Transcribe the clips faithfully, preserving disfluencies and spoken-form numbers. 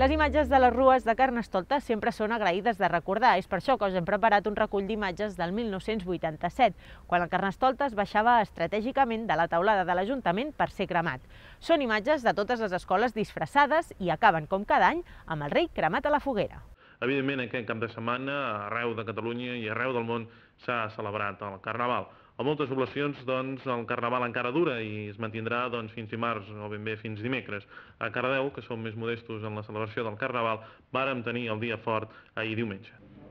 Les imatges de les rues de Carnestoltes sempre són agraïdes de recordar. És per això que us hem preparat un recull d'imatges del mil nou-cents vuitanta-set, quan el Carnestoltes baixava estratègicament de la teulada de l'Ajuntament per ser cremat. Són imatges de totes les escoles disfressades i acaben, com cada any, amb el rei cremat a la foguera. Evidentment, aquest cap de setmana, arreu de Catalunya i arreu del món s'ha celebrat el Carnaval. A moltes poblacions, doncs, el Carnaval encara dura i es mantindrà doncs, fins dimarts o ben bé fins dimecres. A Cardedeu, que som més modestos en la celebració del Carnaval, vàrem tenir el dia fort ahir diumenge.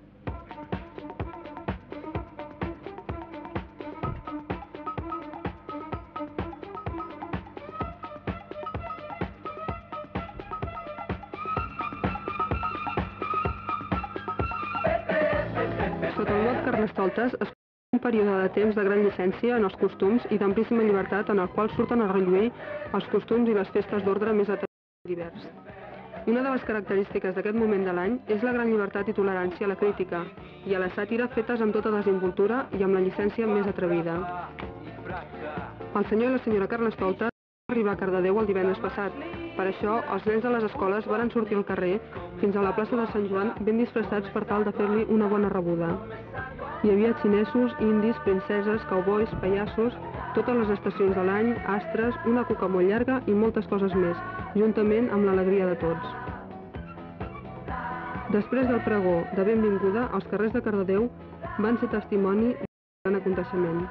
Sota el mot Carnestoltes es un període de temps de gran llicència en els costums i d'amplíssima llibertat en el qual surten a relluir els costums i les festes d'ordre més atractius i divers. Una de les característiques d'aquest moment de l'any és la gran llibertat i tolerància a la crítica i a la sàtira fetes amb tota desimboltura i amb la llicència més atrevida. El senyor i la senyora Carnestoltes van arribar a Cardedeu el divendres passat. Per això, els nens de les escoles varen sortir al carrer fins a la plaça de Sant Joan ben disfressats per tal de fer-li una bona rebuda. Hi havia xinesos, indis, princeses, cowboys, pallassos, totes les estacions de l'any, astres, una cuca molt llarga i moltes coses més, juntament amb l'alegria de tots. Després del pregó de benvinguda, els carrers de Cardedeu van ser testimoni d'un gran aconteixement.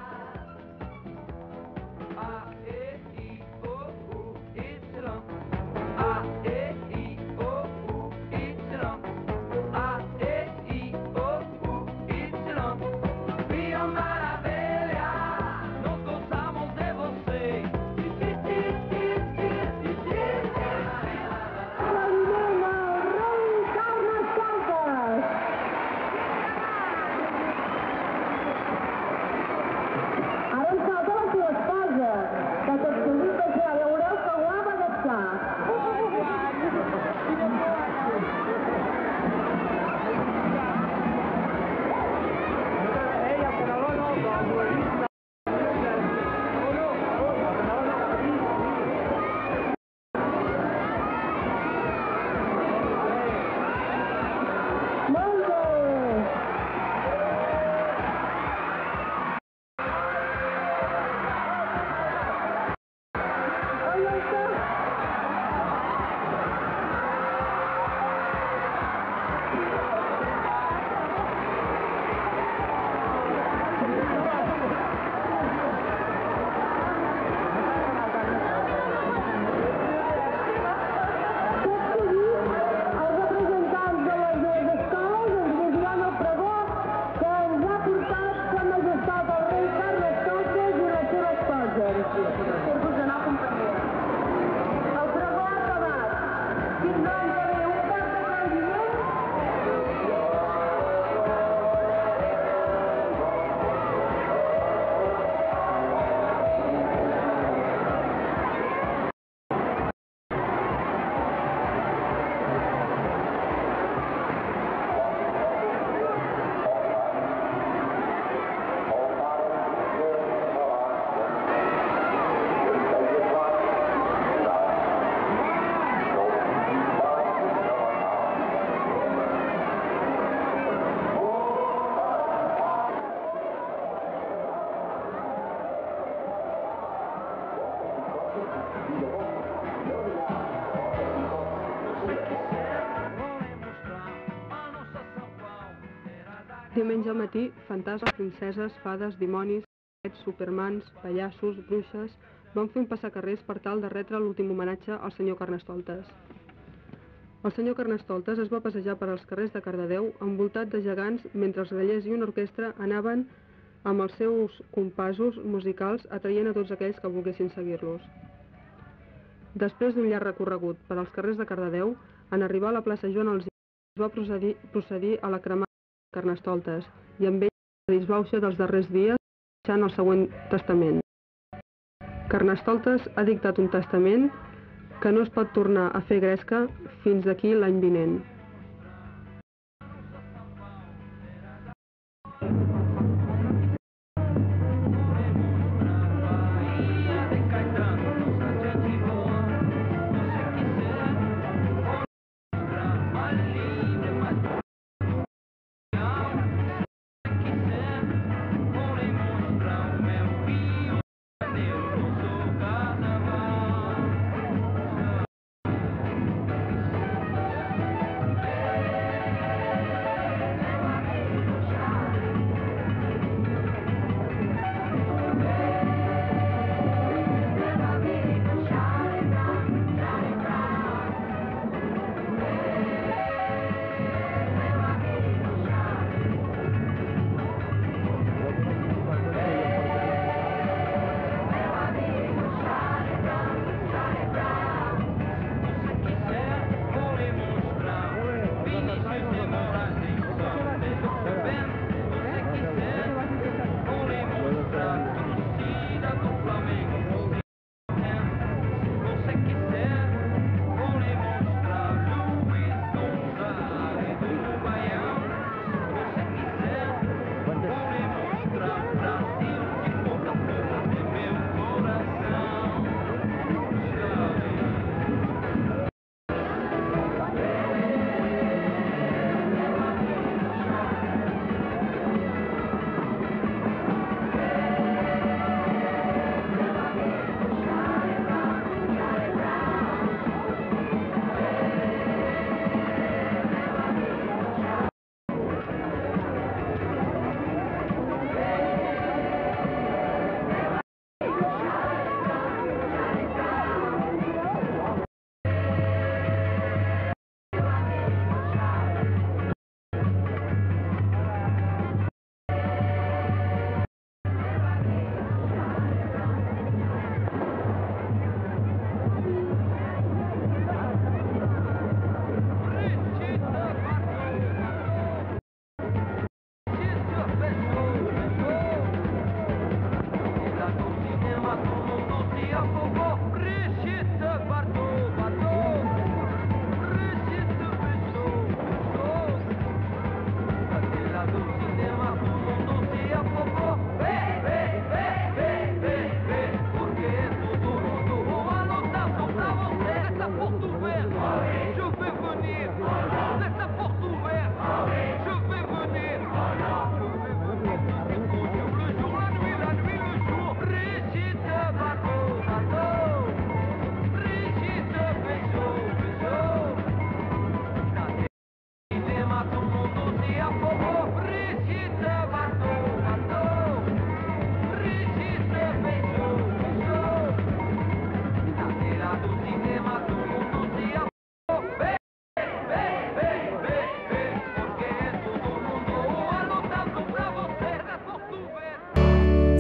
Diumenge al matí, fantasmes, princeses, fades, dimonis, supermans, pallassos, bruixes, van fer un passacarrers per tal de retre l'últim homenatge al senyor Carnestoltes. El senyor Carnestoltes es va passejar per als carrers de Cardedeu envoltat de gegants mentre els grallers i una orquestra anaven amb els seus compassos musicals atraient a tots aquells que volguessin seguir-los. Després d'un llarg recorregut per als carrers de Cardedeu, en arribar a la plaça Joan Alzina es va procedir, procedir a la cremada de Carnestoltes i amb ell la disbauxa dels darrers dies deixant el següent testament. Carnestoltes ha dictat un testament que no es pot tornar a fer gresca fins d'aquí l'any vinent.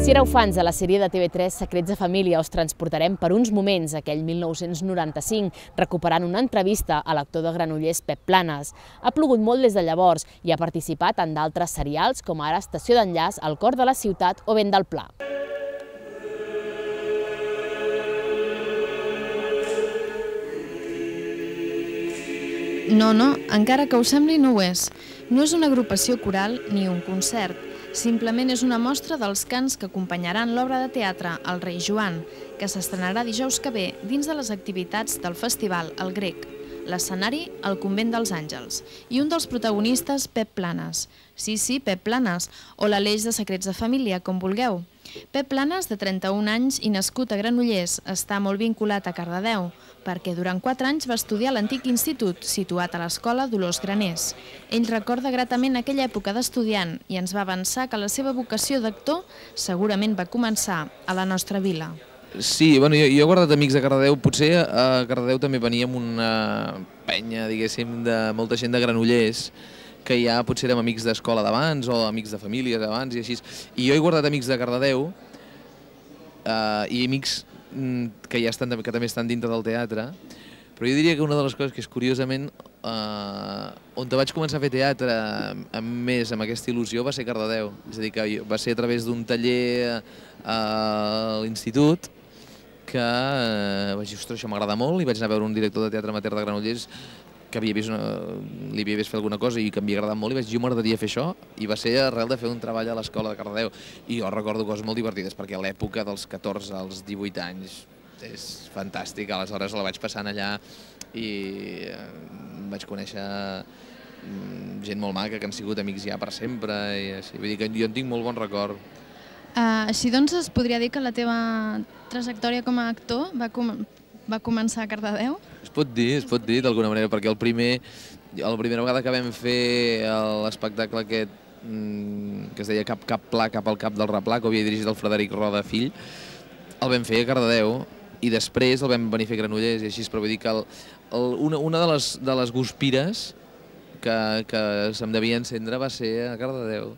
Si éreu fans de la sèrie de T V tres Secrets de Família, us transportarem per uns moments aquell mil nou-cents noranta-cinc, recuperant una entrevista a l'actor de Granollers Pep Planes. Ha plogut molt des de llavors i ha participat en d'altres serials, com ara Estació d'enllaç, El cor de la ciutat o Vent del Pla. No, no, encara que ho sembli no ho és. No és una agrupació coral ni un concert. Simplement és una mostra dels cants que acompanyaran l'obra de teatre El rei Joan, que s'estrenarà dijous que ve dins de les activitats del festival El Grec. L'escenari, el Convent dels Àngels. I un dels protagonistes, Pep Planes. Sí, sí, Pep Planes, o l'Aleix de Secrets de Família, com vulgueu. Pep Planes, de trenta-un anys i nascut a Granollers, està molt vinculat a Cardedeu, perquè durant quatre anys va estudiar a l'antic institut situat a l'escola Dolors Graners. Ell recorda gratament aquella època d'estudiant i ens va avançar que la seva vocació d'actor segurament va començar a la nostra vila. Sí, bueno, jo, jo he guardat amics de Cardedeu. Potser a Cardedeu també veníem una penya, diguéssim, de molta gent de Granollers, que ja potser érem amics d'escola d'abans o amics de famílies d'abans i així. I jo he guardat amics de Cardedeu eh, i amics que ja estan, que també estan dintre del teatre, però jo diria que una de les coses que és curiosament eh, on vaig començar a fer teatre amb més amb aquesta il·lusió va ser Cardedeu. És a dir, que va ser a través d'un taller a l'institut que eh, vaig dir, ostres, això m'agrada molt, i vaig anar a veure un director de teatre amateur de Granollers que havia vist una, li havia vist fer alguna cosa i que em havia agradat molt, i vaig dir, jo m'agradaria fer això, i va ser arrel de fer un treball a l'escola de Cardedeu. I jo recordo coses molt divertides, perquè a l'època dels catorze als divuit anys és fantàstic. Aleshores la vaig passant allà i vaig conèixer gent molt maca, que han sigut amics ja per sempre, i així. Vull dir que jo en tinc molt bon record. Uh, així doncs es podria dir que la teva trajectòria com a actor va, com va començar a Cardedeu? Es pot dir, es pot dir d'alguna manera, perquè el primer, la primera vegada que vam fer l'espectacle aquest que es deia Cap Cap Pla, cap al cap del replà, que havia dirigit el Frederic Roda fill, el vam fer a Cardedeu i després el vam venir a fer a Granollers i així, però vull dir que el, el, una, una de les, de les guspires que, que se'm devia encendre va ser a Cardedeu.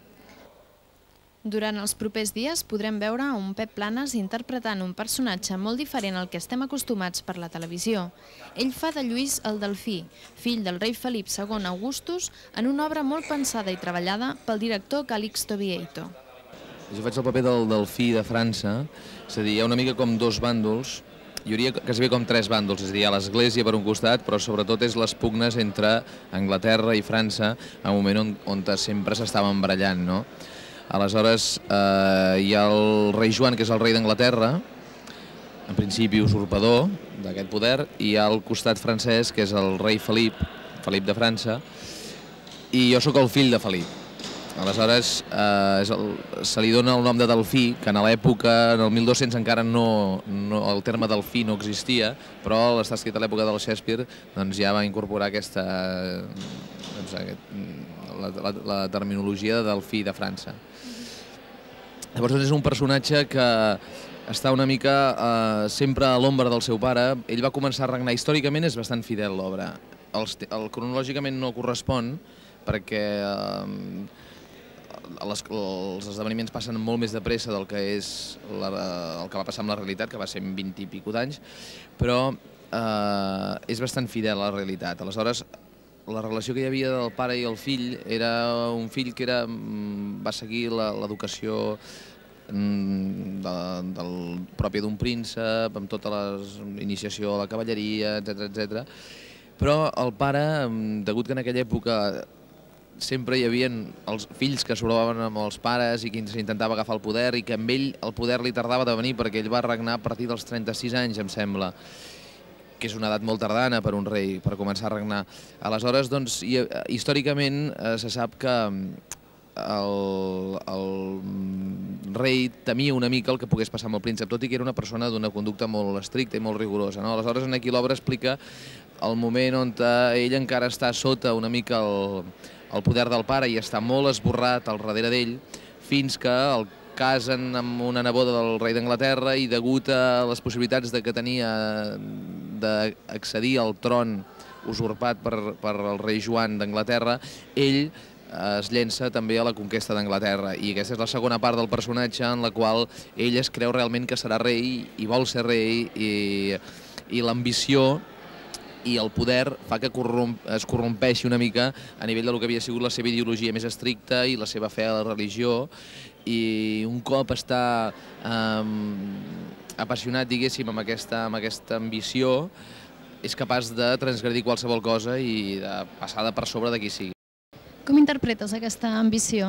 Durant els propers dies podrem veure un Pep Planes interpretant un personatge molt diferent al que estem acostumats per la televisió. Ell fa de Lluís el Delfí, fill del rei Felip segon Augustus, en una obra molt pensada i treballada pel director Calixto Vieito. Jo faig el paper del Delfí de França, és a dir, hi ha una mica com dos bàndols, hi hauria quasi com tres bàndols, és a dir, hi ha l'Església per un costat, però sobretot és les pugnes entre Anglaterra i França, en un moment on, on sempre s'estaven barallant, no? Aleshores, eh, hi ha el rei Joan, que és el rei d'Anglaterra, en principi usurpador d'aquest poder, i hi ha el costat francès, que és el rei Felip, Felip de França, i jo sóc el fill de Felip. Aleshores, eh, és el, se li dona el nom de Delfí, que en l'època, en el mil dos-cents encara no, no, el terme Delfí no existia, però està escrit a l'època del Shakespeare, doncs ja va incorporar aquesta, doncs, aquest, la, la, la terminologia de Delfí de França. Llavors és un personatge que està una mica eh, sempre a l'ombra del seu pare. Ell va començar a regnar, històricament és bastant fidel l'obra. El, el cronològicament no correspon perquè eh, les, els esdeveniments passen molt més de pressa del que és la, el que va passar amb la realitat, que va ser en vint i pico d'anys, però eh, és bastant fidel a la realitat. Aleshores, la relació que hi havia del pare i el fill era un fill que era, va seguir l'educació de, del propi d'un príncep, amb tota l'iniciació a la cavalleria, etcètera, etcètera. Però el pare, degut que en aquella època sempre hi havia els fills que s'obrovaven amb els pares i que s'intentava agafar el poder, i que amb ell el poder li tardava de venir perquè ell va regnar a partir dels trenta-sis anys, em sembla, que és una edat molt tardana per un rei, per començar a regnar. Aleshores, doncs, històricament se sap que el, el rei temia una mica el que pogués passar amb el príncep, tot i que era una persona d'una conducta molt estricta i molt rigorosa, no? Aleshores, aquí l'obra explica el moment on ell encara està sota una mica el, el poder del pare i està molt esborrat al darrere d'ell, fins que el casen amb una neboda del rei d'Anglaterra i degut a les possibilitats de que tenia d'accedir al tron usurpat per, per el rei Joan d'Anglaterra, ell es llença també a la conquesta d'Anglaterra, i aquesta és la segona part del personatge en la qual ell es creu realment que serà rei i vol ser rei, i, i l'ambició i el poder fa que corromp, es corrompeixi una mica a nivell del que havia sigut la seva ideologia més estricta i la seva fe a la religió, i un cop està um, apassionat, diguéssim, amb aquesta, amb aquesta ambició, és capaç de transgredir qualsevol cosa i de passar de per sobre de qui sigui. Com interpretes aquesta ambició?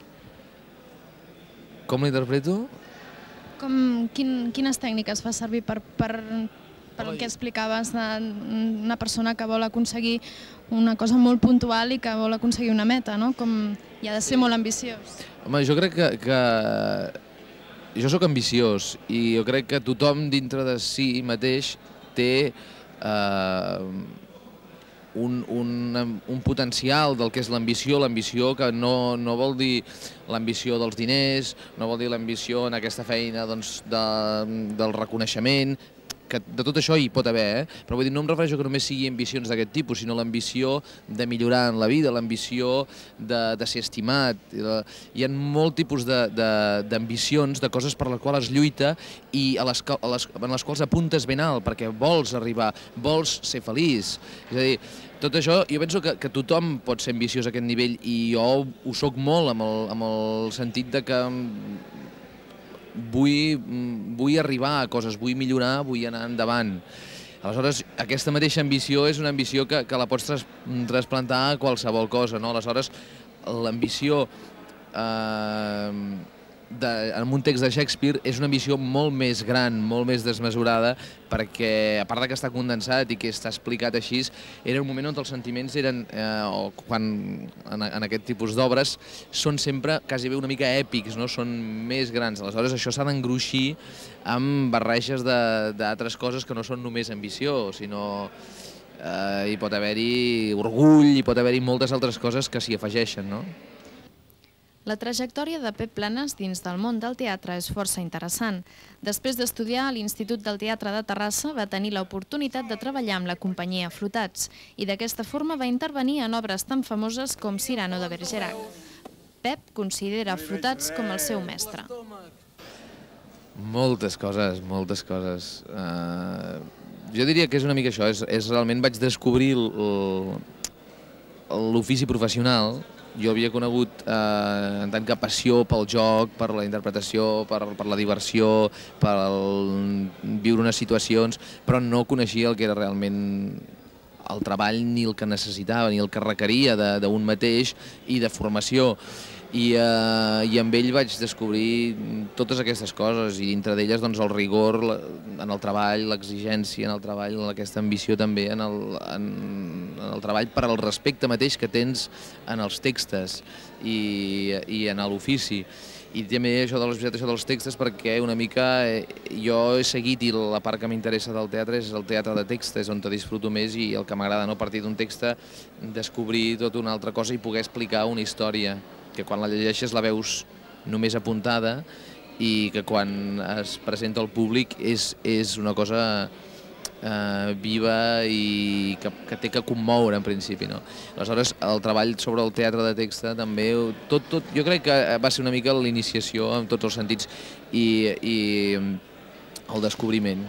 Com l'interpreto? Com, quin, quines tècniques fa servir per, per, per el que explicaves d'una persona que vol aconseguir una cosa molt puntual i que vol aconseguir una meta, no? Com hi ha de ser molt ambiciós. Home, jo crec que, que... Jo sóc ambiciós i jo crec que tothom dintre de si mateix té eh, un, un, un potencial del que és l'ambició, l'ambició que no, no vol dir l'ambició dels diners, no vol dir l'ambició en aquesta feina doncs, de, del reconeixement, que de tot això hi pot haver, eh? Però vull dir, no em refereixo que només sigui ambicions d'aquest tipus, sinó l'ambició de millorar en la vida, l'ambició de, de ser estimat. Hi ha molt tipus d'ambicions, de, de, de coses per les quals es lluita i a les, a les, en les quals apuntes ben alt, perquè vols arribar, vols ser feliç. És a dir, tot això, jo penso que, que tothom pot ser ambiciós a aquest nivell, i jo ho soc molt amb el, amb el sentit de que Vull, vull arribar a coses, vull millorar, vull anar endavant. Aleshores, aquesta mateixa ambició és una ambició que, que la pots tras, trasplantar a qualsevol cosa, no? Aleshores, l'ambició eh, en un text de Shakespeare és una ambició molt més gran, molt més desmesurada, perquè a part que està condensat i que està explicat així, era un moment on els sentiments eren, eh, o quan en, en aquest tipus d'obres, són sempre quasi bé una mica èpics, no? Són més grans. Aleshores això s'ha d'engruixir amb barreges d'altres coses que no són només ambició, sinó eh, hi pot haver-hi orgull, hi pot haver-hi moltes altres coses que s'hi afegeixen, no? La trajectòria de Pep Planas dins del món del teatre és força interessant. Després d'estudiar a l'Institut del Teatre de Terrassa, va tenir l'oportunitat de treballar amb la companyia Flotats i d'aquesta forma va intervenir en obres tan famoses com Cyrano de Bergerac. Pep considera Flotats com el seu mestre. Moltes coses, moltes coses. Uh, jo diria que és una mica això, és, és realment vaig descobrir l'ofici professional. Jo havia conegut eh, en tant que passió pel joc, per la interpretació, per, per la diversió, per el, viure unes situacions, però no coneixia el que era realment el treball, ni el que necessitava, ni el que requeria d'un mateix i de formació. I, eh, i amb ell vaig descobrir totes aquestes coses, i dintre d'elles doncs, el rigor en el treball, l'exigència en el treball, aquesta ambició també en el, en, en el treball per al respecte mateix que tens en els textos i, i en l'ofici. I també això de això dels textos perquè una mica eh, jo he seguit, i la part que m'interessa del teatre és el teatre de text, és on te disfruto més i el que m'agrada, no? A partir d'un text descobrir tota una altra cosa i poder explicar una història que quan la llegeixes la veus només apuntada i que quan es presenta al públic és, és una cosa eh, viva i que, que té que commoure en principi, no? Aleshores, el treball sobre el teatre de text també, tot, tot, jo crec que va ser una mica l'iniciació en tots els sentits i, i el descobriment.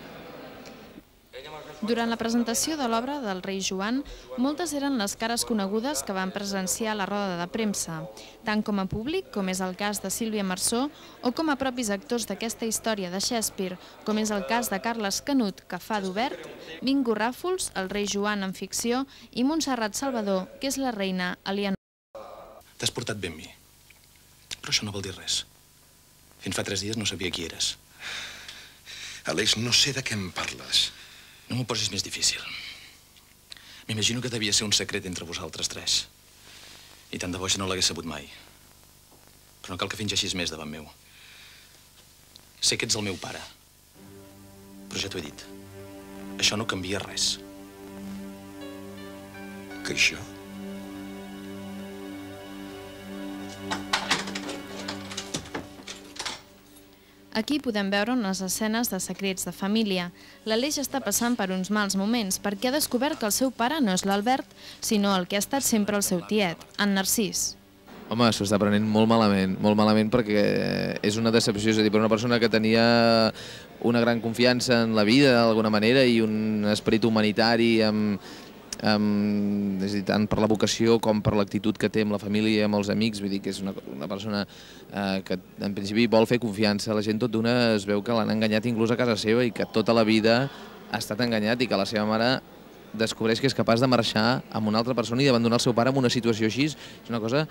Durant la presentació de l'obra del rei Joan, moltes eren les cares conegudes que van presenciar la roda de premsa, tant com a públic, com és el cas de Sílvia Marsó, o com a propis actors d'aquesta història de Shakespeare, com és el cas de Carles Canut, que fa d'Obert, Bingo Ràfols, el rei Joan en ficció, i Montserrat Salvador, que és la reina Alianor. T'has portat bé amb mi, però això no vol dir res. Fins fa tres dies no sabia qui eres. Àlex, no sé de què em parles. No m'ho posis més difícil. M'imagino que devia ser un secret entre vosaltres tres. I tant de bo això no l'hagués sabut mai. Però no cal que fingeixis més davant meu. Sé que ets el meu pare. Però ja t'ho he dit. Això no canvia res. Que això? Aquí podem veure unes escenes de secrets de família. L'Aleix està passant per uns mals moments perquè ha descobert que el seu pare no és l'Albert, sinó el que ha estat sempre el seu tiet, en Narcís. Home, s'ho està prenent molt malament, molt malament perquè és una decepció, és a dir, per una persona que tenia una gran confiança en la vida d'alguna manera i un esperit humanitari amb, amb, és a dir, tant per la vocació com per l'actitud que té amb la família i amb els amics, vull dir que és una, una persona eh, que en principi vol fer confiança, la gent tot d'una es veu que l'han enganyat inclús a casa seva i que tota la vida ha estat enganyat i que la seva mare descobreix que és capaç de marxar amb una altra persona i d'abandonar el seu pare en una situació així, és una cosa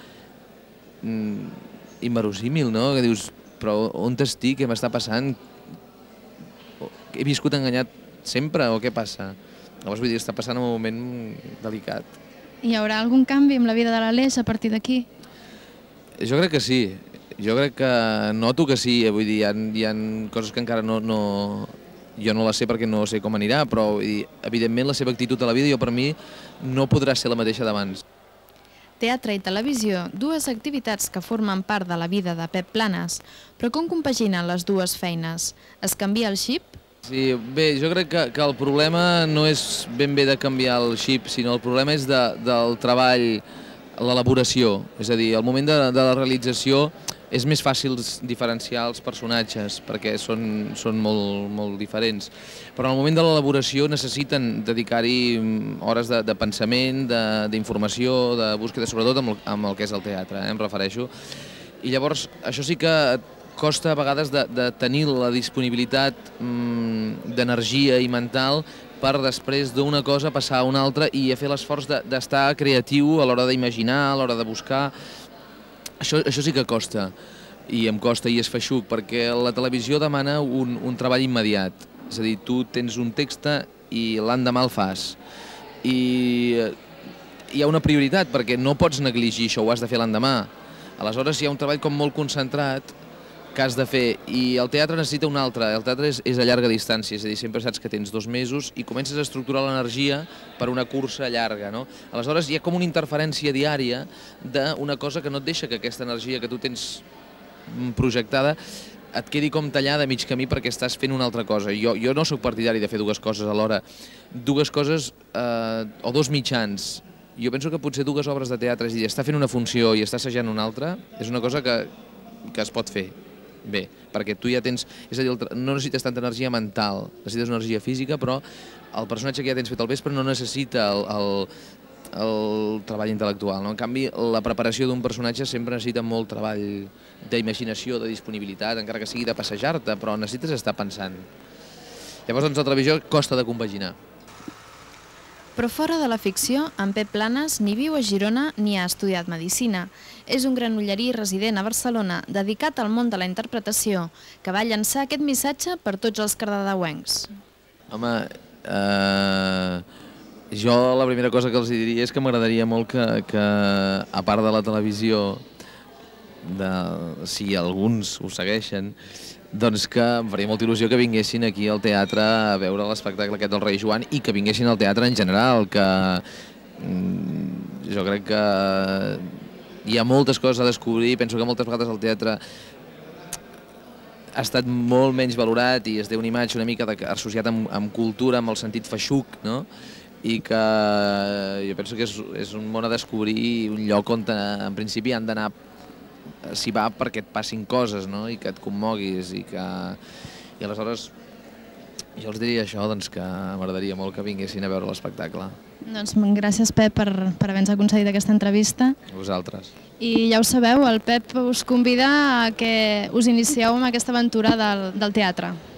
inverosímil, no? Que dius, però on estic, què m'està passant? He viscut enganyat sempre o què passa? Llavors, vull dir, està passant un moment delicat. Hi haurà algun canvi amb la vida de l'Aleix a partir d'aquí? Jo crec que sí. Jo crec que noto que sí. Vull dir, hi ha, hi ha coses que encara no, no... jo no les sé perquè no sé com anirà, però vull dir, evidentment la seva actitud a la vida jo per mi no podrà ser la mateixa d'abans. Teatre i televisió, dues activitats que formen part de la vida de Pep Planes. Però com compaginen les dues feines? Es canvia el xip? Sí, bé, jo crec que, que el problema no és ben bé de canviar el xip, sinó el problema és de, del treball, l'elaboració. És a dir, al moment de, de la realització és més fàcil diferenciar els personatges perquè són, són molt, molt diferents. Però al moment de l'elaboració necessiten dedicar-hi hores de, de pensament, d'informació, de, de búsqueda, sobretot amb el, amb el que és el teatre, eh, em refereixo. I llavors això sí que costa a vegades de, de tenir la disponibilitat mmm, d'energia i mental per després d'una cosa passar a una altra i a fer l'esforç d'estar de, creatiu a l'hora d'imaginar, a l'hora de buscar. Això, això sí que costa, i em costa i és feixuc, perquè la televisió demana un, un treball immediat. És a dir, tu tens un text i l'endemà el fas. I hi ha una prioritat, perquè no pots negligir això, ho has de fer l'endemà. Aleshores hi ha un treball com molt concentrat que has de fer, i el teatre necessita un altre. El teatre és, és a llarga distància, és a dir, sempre saps que tens dos mesos i comences a estructurar l'energia per una cursa llarga, no? Aleshores hi ha com una interferència diària d'una cosa que no et deixa que aquesta energia que tu tens projectada et quedi com tallada a mig camí perquè estàs fent una altra cosa. Jo, jo no sóc partidari de fer dues coses alhora. Dues coses eh, o dos mitjans. Jo penso que potser dues obres de teatre, és a dir, estar fent una funció i estar assajant una altra, és una cosa que, que es pot fer bé, perquè tu ja tens, és a dir, no necessites tanta energia mental, necessites una energia física, però el personatge que ja tens fet al vespre no necessita el, el, el treball intel·lectual, no? En canvi, la preparació d'un personatge sempre necessita molt treball d'imaginació, de disponibilitat, encara que sigui de passejar-te, però necessites estar pensant. Llavors, doncs, la televisió costa de compaginar. Però fora de la ficció, en Pep Planes ni viu a Girona ni ha estudiat medicina. És un granollerí resident a Barcelona, dedicat al món de la interpretació, que va llançar aquest missatge per tots els cardedeuencs. Home, eh, jo la primera cosa que els diria és que m'agradaria molt que, que, a part de la televisió, de, si alguns ho segueixen, doncs que em faria molta il·lusió que vinguessin aquí al teatre a veure l'espectacle aquest del Rei Joan i que vinguessin al teatre en general, que jo crec que hi ha moltes coses a descobrir. Penso que moltes vegades el teatre ha estat molt menys valorat i es té una imatge una mica associat amb, amb cultura, amb el sentit feixuc, no? I que jo penso que és, és un món a descobrir, un lloc on en principi han d'anar s'hi va perquè et passin coses, no? I que et commoguis i que... I aleshores jo els diria això, doncs que m'agradaria molt que vinguessin a veure l'espectacle. Doncs gràcies, Pep, per, per haver-nos concedit aquesta entrevista. A vosaltres. I ja ho sabeu, el Pep us convida a que us inicieu amb aquesta aventura del, del teatre.